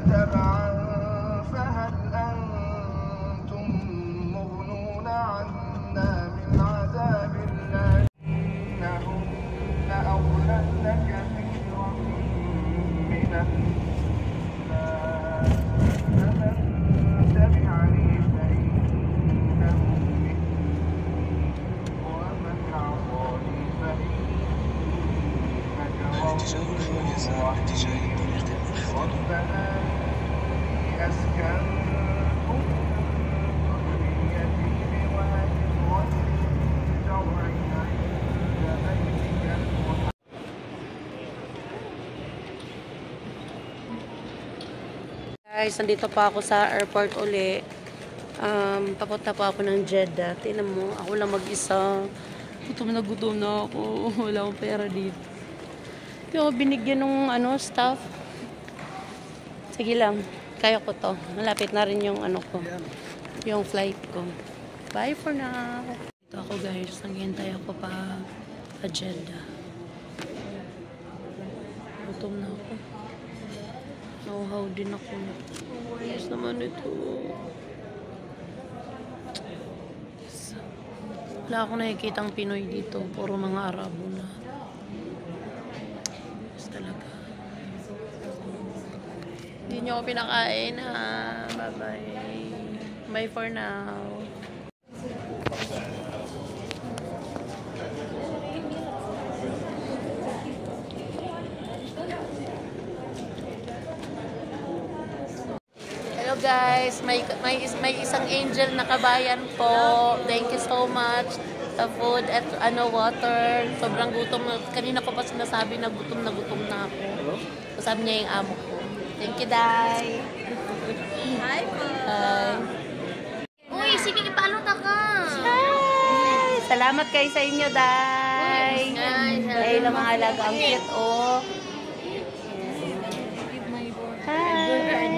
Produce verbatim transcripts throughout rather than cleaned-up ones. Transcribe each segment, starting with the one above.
تبعا فهل أنتم مغنون عنا من عذاب الله إنهم لأضلل كثيرا من الناس فمن تبعني فإنه مني ومن عصاني فإنك غفور رحيم ربنا إني أسكنتم ذريتي بواد غير ذي زرع عند بيتك المحرم. Guys, nandito pa ako sa airport uli. Um, papunta pa ako ng Jeddah. Tingnan mo, ako lang mag-isa. Gutom na gutom na ako. Wala akong pera dito. Hindi ako binigyan ng ano, staff. Sige lang, kaya ko to. Malapit na rin yung ano ko. Yung flight ko. Bye for now. Ito ako guys, nanghintay ako pa sa Jeddah. Gutom na ako. Nauhaw din ako. Ayos naman ito. Wala akong nakikitang Pinoy dito. Puro mga Arabo na. Ayos talaga. Hindi nyo ako pinakain ha. Bye bye. Bye for now. Hello guys, may, may, may isang angel na kabayan po. Thank you so much. The food at ano water. Sobrang gutom. Kanina ko pa sinasabi na gutom na gutom na ako. Sabi niya yung amo ko. Thank you, Day. Hi po. Hi. Uy, sige, ipalo ta ka. Hi. Salamat kayo sa inyo, Day. Dahil lang mga alaga ang cute, oh. Hi.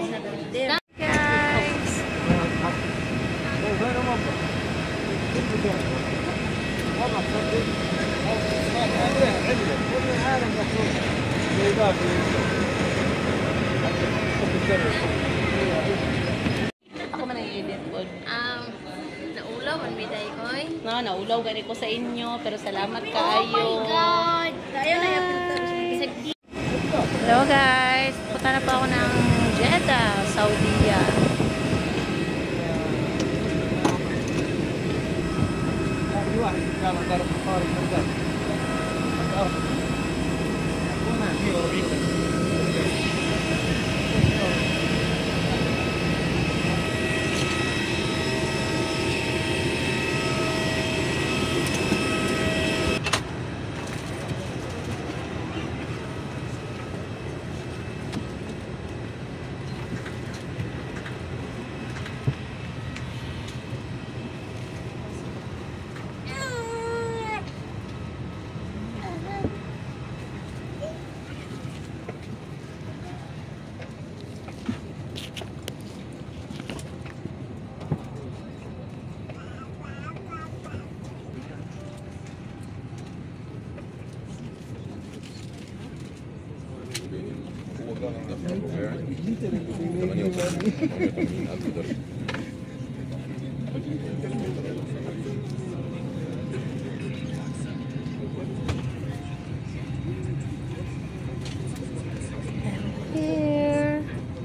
Ako man ang edit po. Um, naulaw, man biday koy. No, naulaw gani ko sa inyo, pero salamat Oh kaayo. my God! Tayo na yung filter. Hello guys! Punta na po ako ng Jeddah, Saudi. Here.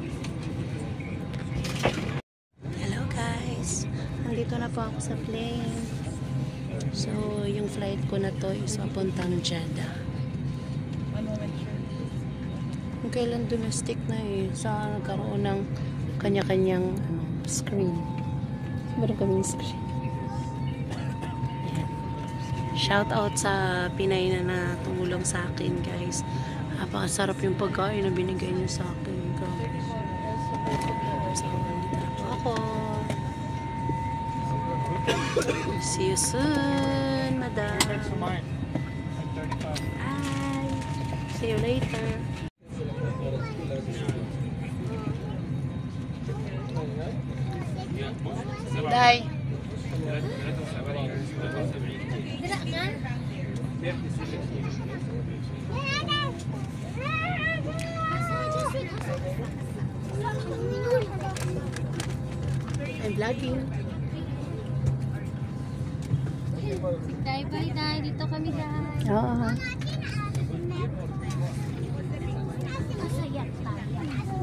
Hello guys. Nandito na po ako sa plane. So, yung flight ko na to is papuntang Jeddah. Kung kailan domestic na eh, sa nagkaroon ng kanya-kanyang ano, screen. Meron kaming screen. Ayan. Shout out sa Pinay na na tumulong sa akin guys. Napakasarap yung pagkain na binigay niyo sa akin guys. So, nandito na po ako. See you soon, madam. Bye. See you later. Day. vlogging. Bye bye day, dito kami guys. Oo. Masaya tayo.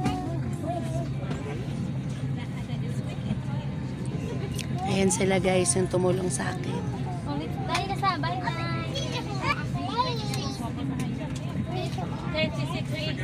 Ayan sila guys, yung tumulong sa akin. Ulit tayo na sa bye bye. thirty-six weeks.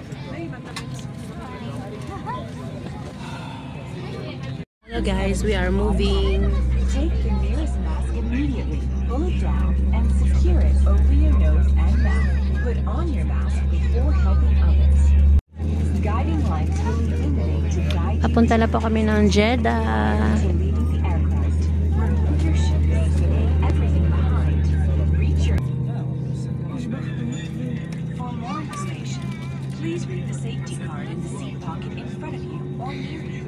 Hello guys, we are moving. Take the nearest mask immediately. Pull it down and secure it over your nose and mouth. Put on your mask before helping others. Guiding lights will illuminate to guide you Papunta na po kami ng Jeddah. to leaving the aircraft. Remove your shoes. Leave everything behind. Reach your... For more information, please read the safety card in the seat pocket in front of you or near you.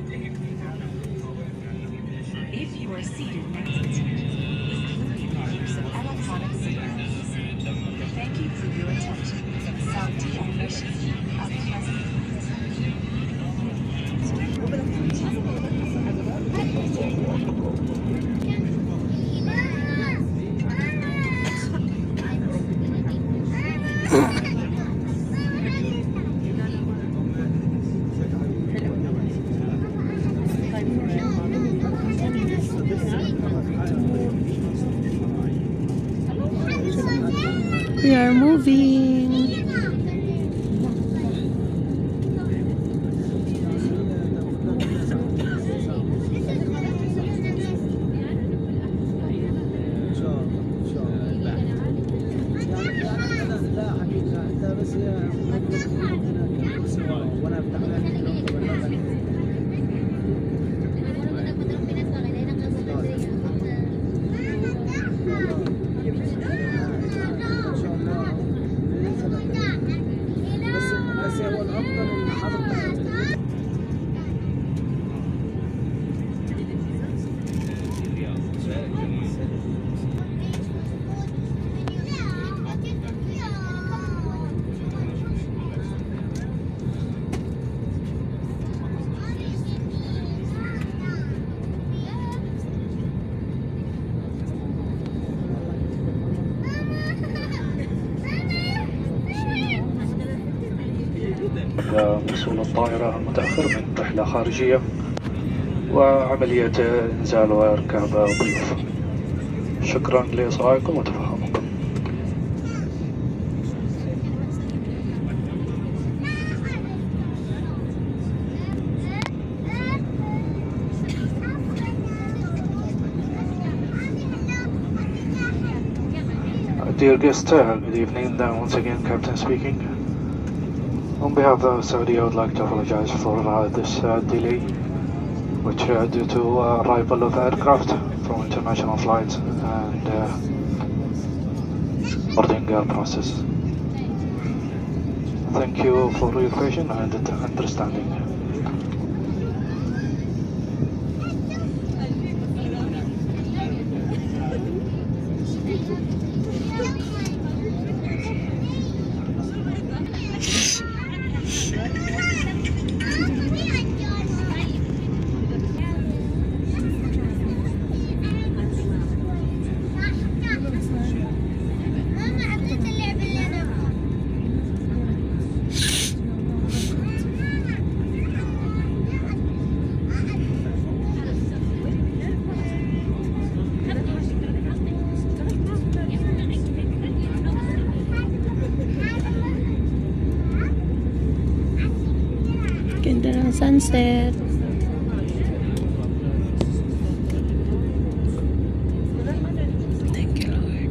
If you are seated next to you, including the use of electronic cigarettes. Thank you for your attention. Saudia wishes you a pleasant We are moving. مسؤول الطائرة المتأخر من رحلة خارجية وعملية إنزال وإركاب ضيوف. شكرا لإصغائكم وتفهمكم. Dear guests, uh, good evening. Uh, once again, Captain speaking. On behalf of Saudi, I would like to apologize for uh, this uh, delay, which uh, due to uh, arrival of aircraft from international flights and uh, boarding uh, process. Thank you for your patience and understanding. Ganda ng sunset. Thank you, Lord.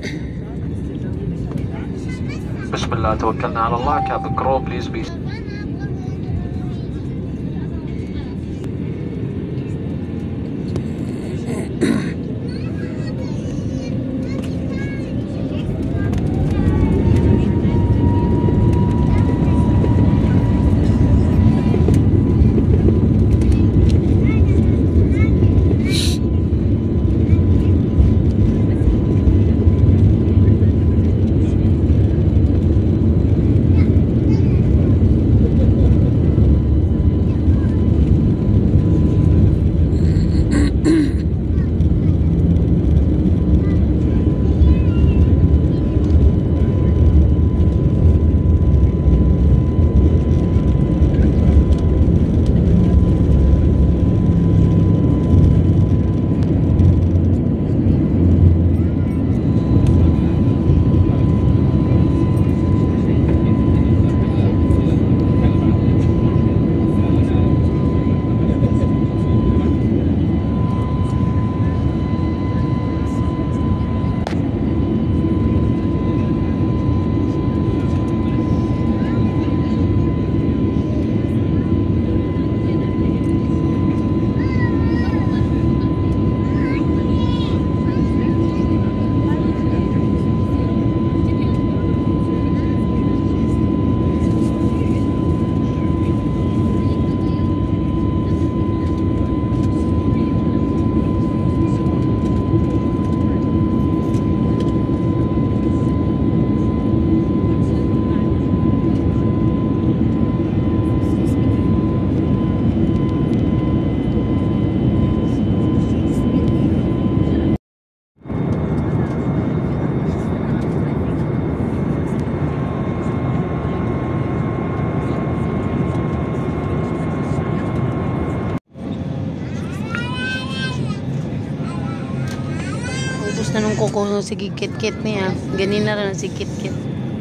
بسم الله توكلنا على الله. Cabin crew, please be ko si Kit-Kit niya. Ganin na rin si Kit-Kit.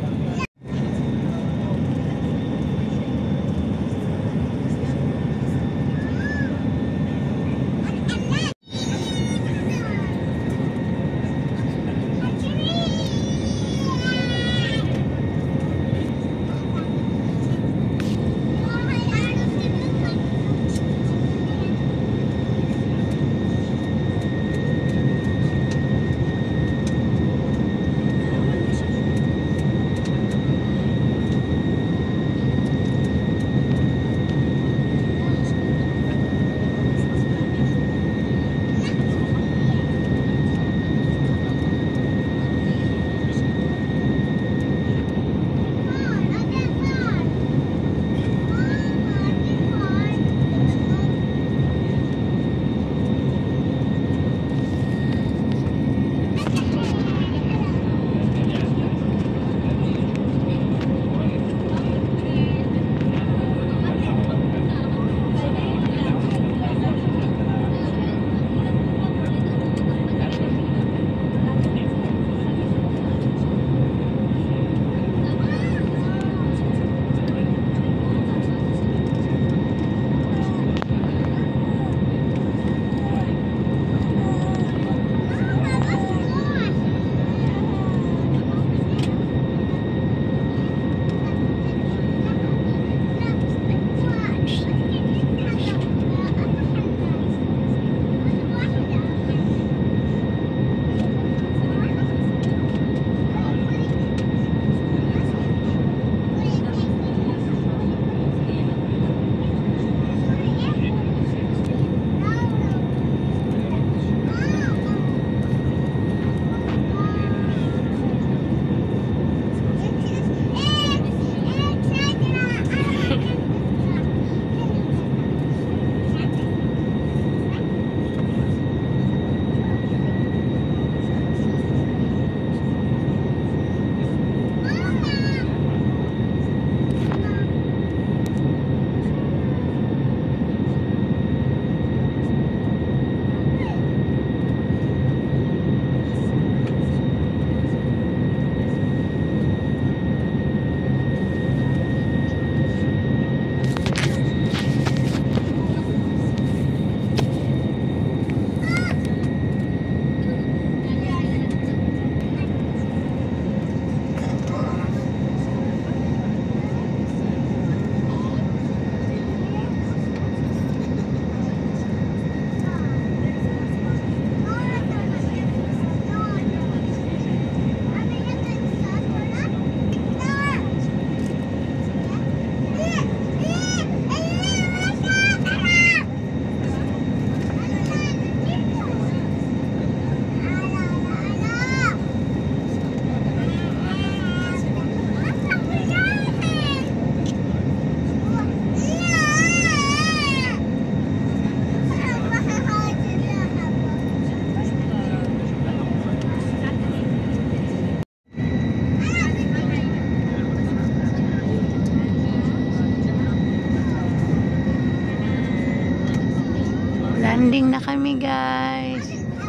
Landing na kami, guys.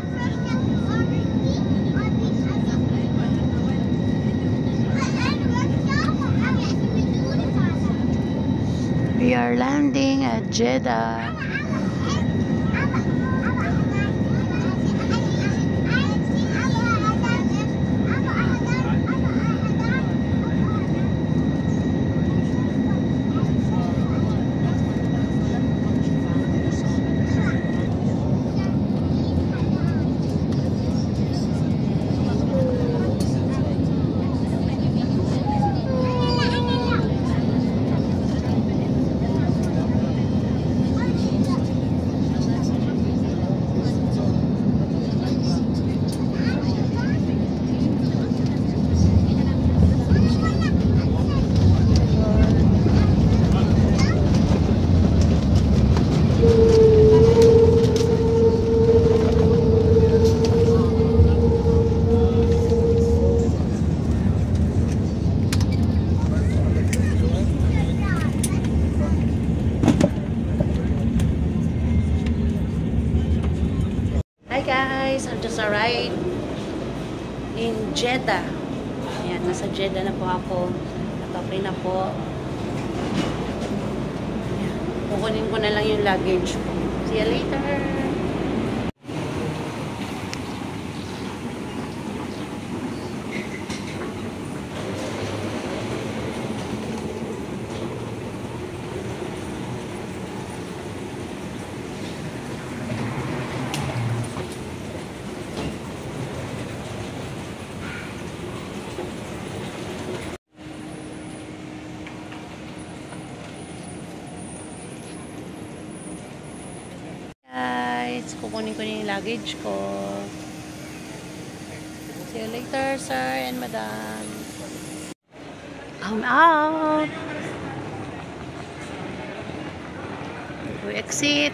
We are landing at Jeddah. Jeddah. Ayan, nasa Jeddah na po ako. Nakapre na po. Ayan. Kukunin ko na lang yung luggage ko. See you later! Guys, kukunin ko na yung luggage ko. See you later, sir and madam. I'm out. We exit.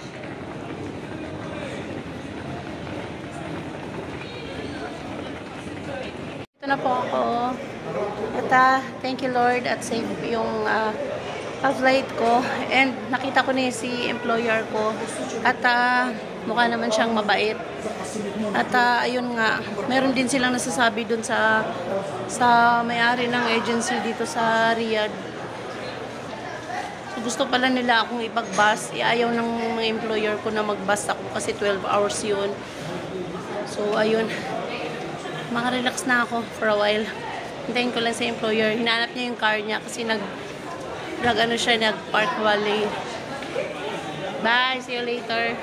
Ito na po ako. At uh, thank you Lord at save yung uh, flight ko. And nakita ko na si employer ko. At uh, mukha naman siyang mabait. At uh, ayun nga, meron din silang nasasabi dun sa sa may-ari ng agency dito sa Riyadh. So gusto pala nila akong ipag-bus. Iayaw ng mga employer ko na mag-bus ako kasi twelve hours yun. So ayun, mga relax na ako for a while. Hintayin ko lang sa employer. Hinanap niya yung car niya kasi nag nag ano siya, nag park valley. Bye, see you later.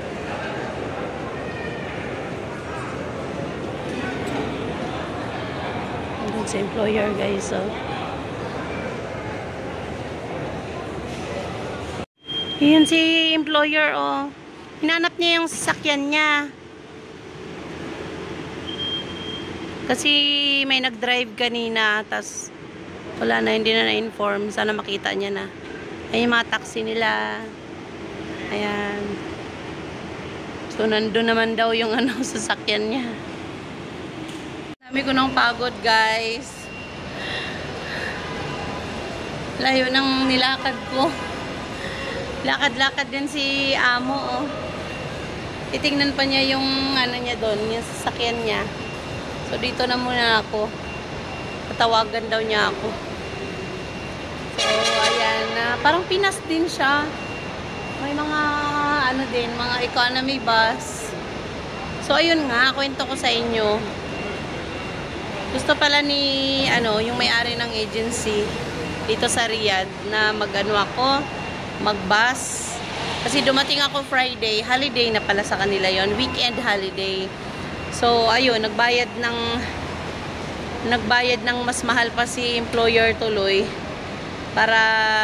Andun sa employer guys, so yun si employer, oh. Hinanap niya yung sasakyan niya. Kasi may nag-drive kanina, tas wala na, hindi na na-inform. Sana makita niya na. Ay, yung mga taxi nila. Ayan. So, nandun naman daw yung ano, sasakyan niya. Dami ko ng pagod, guys. Layo ng nilakad ko. Lakad-lakad din si amo, oh. Titingnan pa niya yung ano niya doon, yung sasakyan niya. So, dito na muna ako. Tatawagan daw niya ako. So, ayan. Uh, parang Pinas din siya. May mga, ano din, mga economy bus. So, ayun nga, kwento ko sa inyo. Gusto pala ni, ano, yung may-ari ng agency dito sa Riyadh na mag-ano ako, mag-bus. Kasi dumating ako Friday, holiday na pala sa kanila yon, weekend holiday. So, ayun, nagbayad ng nagbayad ng mas mahal pa si employer tuloy para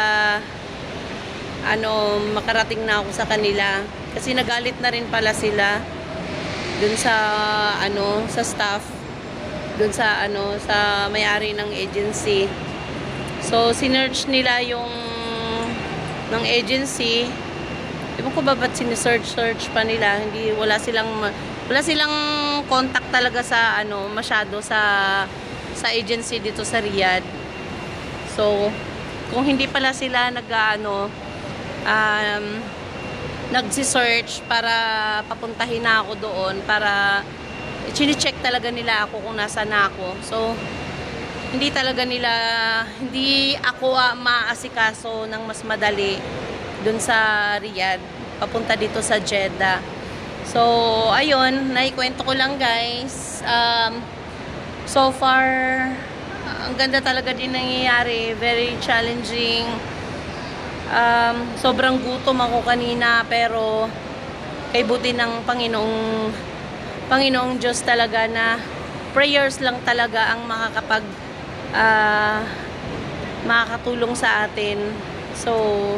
ano, makarating na ako sa kanila. Kasi nagalit na rin pala sila dun sa ano, sa staff, dun sa ano, sa may-ari ng agency. So, sinearch nila yung ng agency. Ewan ko ba ba't sinesearch-search pa nila? Hindi, wala silang wala silang contact talaga sa ano, masyado sa sa agency dito sa Riyadh. So, kung hindi pala sila nag-ano um, nagsi-search para papuntahin na ako doon, para chine-check talaga nila ako kung nasa na ako. So, hindi talaga nila, hindi ako uh, maasikaso ng mas madali dun sa Riyadh, papunta dito sa Jeddah. So, ayun, naikwento ko lang guys. Um, so far, ang ganda talaga din nangyayari. Very challenging. Um, sobrang gutom ako kanina, pero kay buti ng Panginoong, Panginoong Diyos talaga na prayers lang talaga ang makakapag, uh, makakatulong sa atin. So,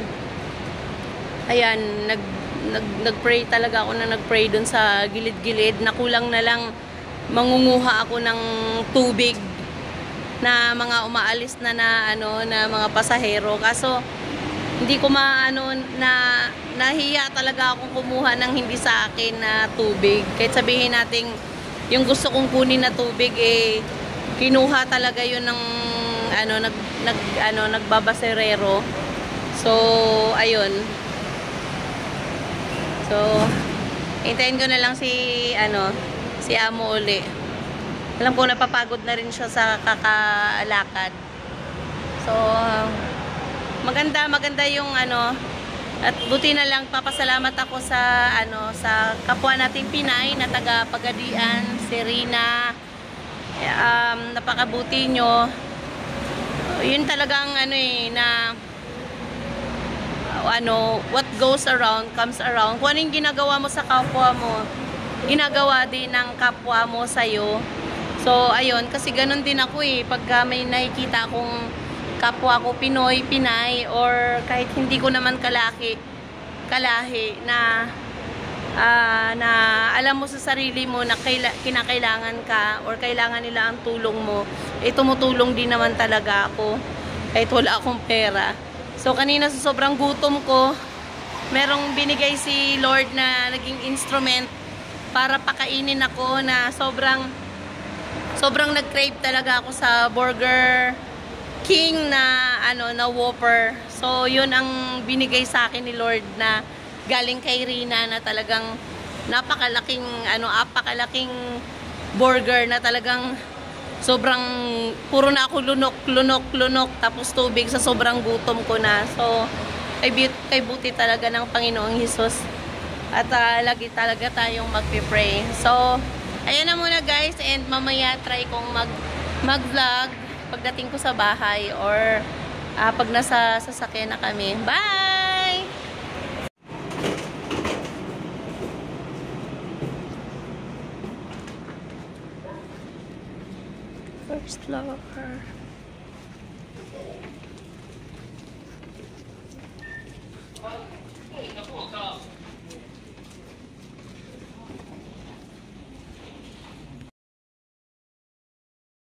ayan, nag nag nagpray talaga ako na nagpray dun sa gilid-gilid, na kulang na lang mangunguha ako ng tubig na mga umaalis na na ano na mga pasahero. Kaso hindi ko maano, na nahiya talaga akong kumuha ng hindi sa akin na tubig. Kahit sabihin nating yung gusto kong kunin na tubig, eh kinuha talaga yun ng ano nag nag ano nagbabaserero. So ayun. So, hintayin ko na lang si, ano, si amo uli. alam ko napapagod na rin siya sa kakalakad. So, maganda, maganda yung ano, at buti na lang papasalamat ako sa ano, sa kapwa nating Pinay na taga Pagadian, si Rina. Um, napakabuti nyo. Yun talagang ano eh, na uh, ano, what goes around comes around. Kung ano yung ginagawa mo sa kapwa mo, ginagawa din ng kapwa mo sa'yo. So, ayun, kasi ganun din ako eh. Pagka may nakikita akong kapwa ko Pinoy, Pinay, or kahit hindi ko naman kalaki, kalahi, na Uh, na alam mo sa sarili mo na kaila, kinakailangan ka or kailangan nila ang tulong mo, eh tumutulong din naman talaga ako kahit wala akong pera. So kanina sa sobrang gutom ko, merong binigay si Lord na naging instrument para pakainin ako, na sobrang sobrang nag-crave talaga ako sa Burger King na ano, na Whopper. So yun ang binigay sa akin ni Lord na galing kay Rina, na talagang napakalaking ano, napakalaking burger na talagang sobrang puro na ako lunok, lunok, lunok, tapos tubig sa sobrang gutom ko na. So, kay, kay buti talaga ng Panginoong Hesus. At uh, lagi talaga tayong magpipray. So, ayan na muna guys, and mamaya try kong mag, mag-vlog pagdating ko sa bahay or uh, pag nasa sasakyan na kami. Bye! First floor.